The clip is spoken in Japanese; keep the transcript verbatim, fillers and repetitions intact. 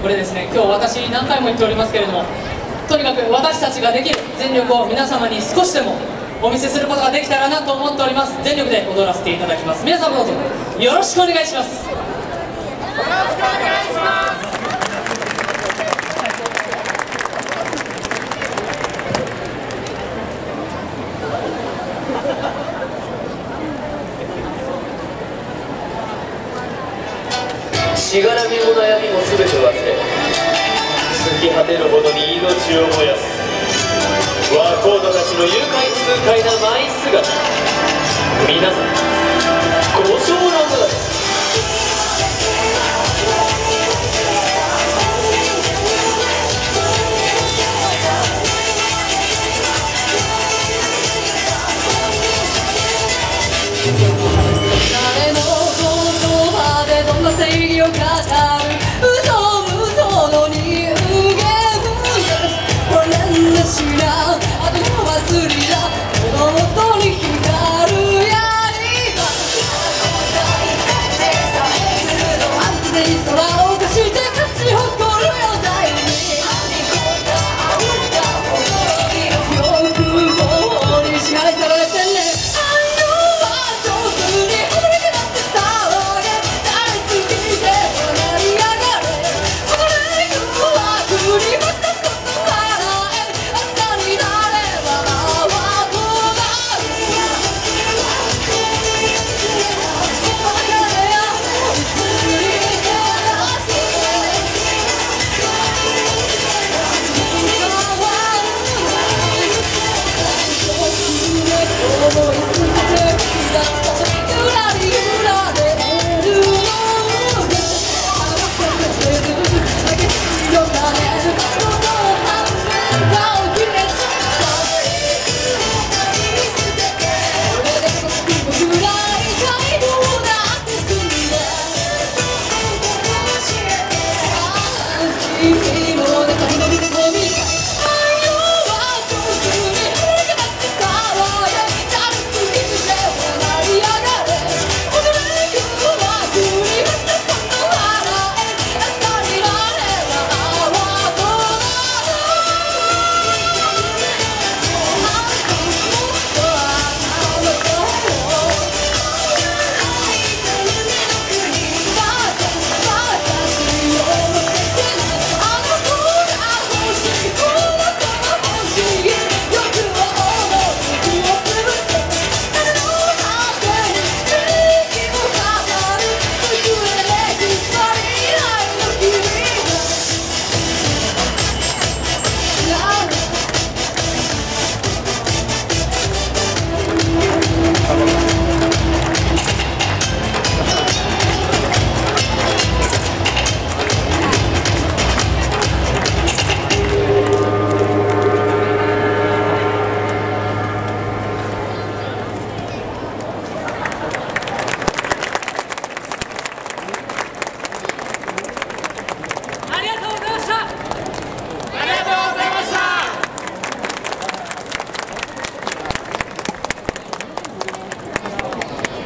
これですね、今日私何回も言っておりますけれども、とにかく私たちができる全力を皆様に少しでもお見せすることができたらなと思っております。全力で踊らせていただきます。皆様どうぞよろしくお願いします。よろしくお願いします。 しがらみも悩みもすべて忘れ、尽き果てるほどに命を燃やすワコードたちの愉快痛快な舞姿、皆さんご唱覧ください。 誰の言葉でどんな正義を語る嘘嘘の人間です。これなしなあとの祭りだ本当に光るやりが安全に空を貸して勝ち誇るよ第二欲望に支配されてね。You